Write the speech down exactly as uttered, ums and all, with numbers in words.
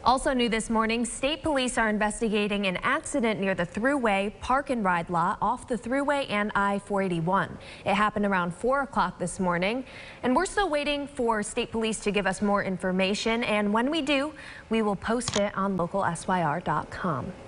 Also new this morning, state police are investigating an accident near the Thruway park and ride lot off the Thruway and I four eighty-one. It happened around four o'clock this morning, and we're still waiting for state police to give us more information. And when we do, we will post it on local S Y R dot com.